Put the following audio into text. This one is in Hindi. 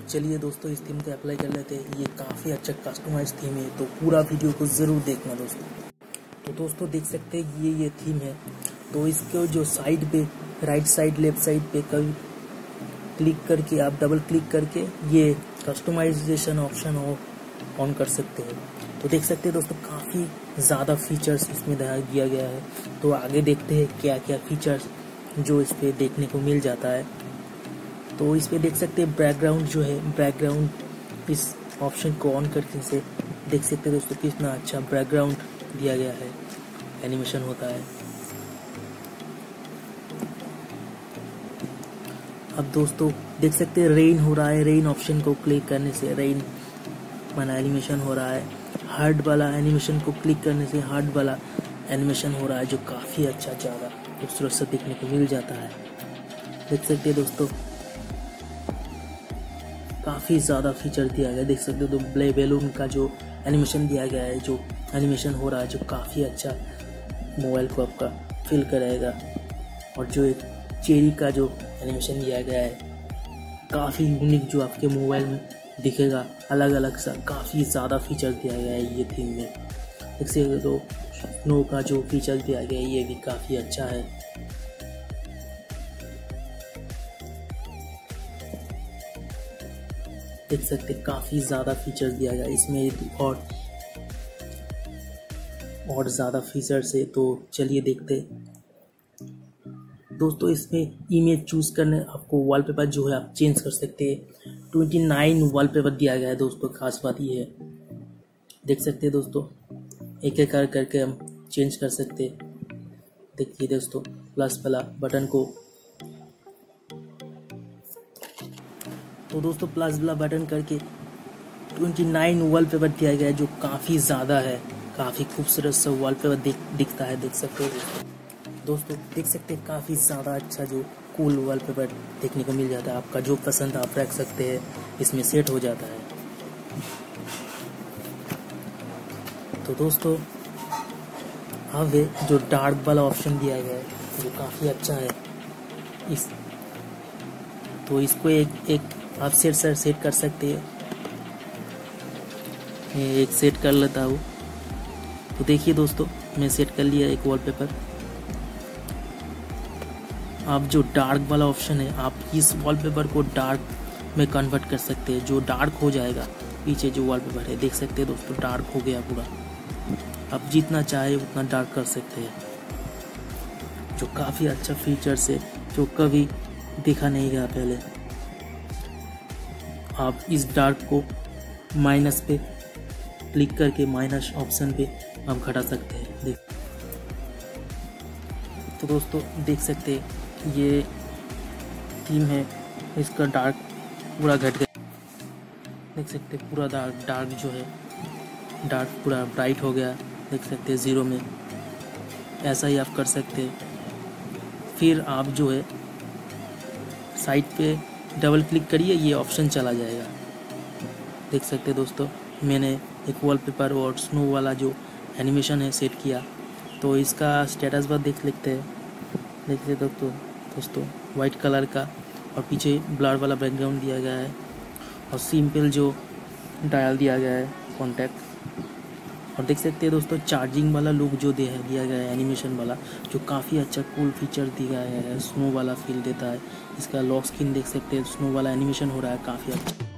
चलिए दोस्तों इस थीम को अप्लाई कर लेते हैं। ये काफ़ी अच्छा कस्टमाइज थीम है, तो पूरा वीडियो को ज़रूर देखना दोस्तों। तो दोस्तों देख सकते हैं ये थीम है। तो इसको जो साइड पे राइट साइड लेफ्ट साइड पे कभी क्लिक करके आप डबल क्लिक करके ये कस्टमाइजेशन ऑप्शन ऑन कर सकते हैं। तो देख सकते हैं दोस्तों काफ़ी ज़्यादा फीचर्स इसमें दिया गया है। तो आगे देखते हैं क्या क्या फीचर्स जो इस पे देखने को मिल जाता है। तो इस पे देख सकते हैं बैकग्राउंड जो है, बैकग्राउंड इस ऑप्शन को ऑन करके से देख सकते हैं दोस्तों कितना अच्छा बैकग्राउंड दिया गया है, एनिमेशन होता है। अब दोस्तों देख सकते हैं रेन हो रहा है, रेन ऑप्शन को क्लिक करने से रेन वाला एनिमेशन हो रहा है। हार्ट वाला एनिमेशन को क्लिक करने से हार्ट वाला एनिमेशन हो रहा है, जो काफ़ी अच्छा ज़्यादा खूबसूरत से देखने को मिल जाता है। देख सकते हैं दोस्तों काफ़ी ज़्यादा फीचर दिया गया है। देख सकते हो तो ब्ले बैलून का जो एनिमेशन दिया गया है, जो एनिमेशन हो रहा है, जो काफ़ी अच्छा मोबाइल को आपका फील कराएगा। और जो एक चेरी का जो एनिमेशन दिया गया है काफ़ी यूनिक, जो आपके मोबाइल में दिखेगा अलग अलग सा, काफ़ी ज़्यादा फीचर दिया गया है ये थीम में। देख सकते हो तो स्नो का जो फीचर दिया गया है ये भी काफ़ी अच्छा है। देख सकते काफ़ी ज़्यादा फीचर्स दिया गया इसमें और ज़्यादा फीचर्स है। तो चलिए देखते दोस्तों। इसमें इमेज चूज़ करने आपको वॉलपेपर जो है आप चेंज कर सकते हैं। 29 वॉलपेपर दिया गया है दोस्तों, खास बात ये है। देख सकते हैं दोस्तों एक एक करके हम चेंज कर सकते हैं। देखिए दोस्तों प्लस वाला बटन को, तो दोस्तों प्लस वाला बटन करके 29 वॉलपेपर दिया गया है, जो काफ़ी ज़्यादा है, काफ़ी खूबसूरत सा वॉलपेपर दिखता है। देख सकते हो दोस्तों देख सकते हैं काफ़ी ज़्यादा अच्छा जो कूल वॉलपेपर देखने को मिल जाता है। आपका जो पसंद आप रख सकते हैं, इसमें सेट हो जाता है। तो दोस्तों अब जो डार्क वाला ऑप्शन दिया गया है जो काफ़ी अच्छा है, तो इसको एक आप सेट कर सकते हैं। मैं एक सेट कर लेता हूँ। तो देखिए दोस्तों मैं सेट कर लिया एक वॉलपेपर। आप जो डार्क वाला ऑप्शन है, आप इस वॉलपेपर को डार्क में कन्वर्ट कर सकते हैं, जो डार्क हो जाएगा। पीछे जो वॉलपेपर है देख सकते हैं दोस्तों डार्क हो गया पूरा। आप जितना चाहे उतना डार्क कर सकते हैं, जो काफ़ी अच्छा फीचर्स है, जो कभी देखा नहीं गया पहले। आप इस डार्क को माइनस पे क्लिक करके माइनस ऑप्शन पे हम घटा सकते हैं। तो दोस्तों देख सकते हैं ये थीम है, इसका डार्क पूरा घट गया। देख सकते हैं पूरा डार्क जो है, डार्क पूरा ब्राइट हो गया। देख सकते हैं 0 में। ऐसा ही आप कर सकते हैं। फिर आप जो है साइड पे डबल क्लिक करिए, ये ऑप्शन चला जाएगा। देख सकते हैं दोस्तों मैंने एक वॉलपेपर और स्नो वाला जो एनिमेशन है सेट किया। तो इसका स्टेटस बार देख लेते हैं। देखिए दोस्तों वाइट कलर का और पीछे ब्लर वाला बैकग्राउंड दिया गया है, और सिंपल जो डायल दिया गया है कॉन्टैक्ट। और देख सकते हैं दोस्तों चार्जिंग वाला लुक जो दिया गया है एनिमेशन वाला, जो काफ़ी अच्छा कूल फीचर दिया गया है, स्नो वाला फील देता है। इसका लॉक स्क्रीन देख सकते हैं, स्नो वाला एनिमेशन हो रहा है काफ़ी अच्छा।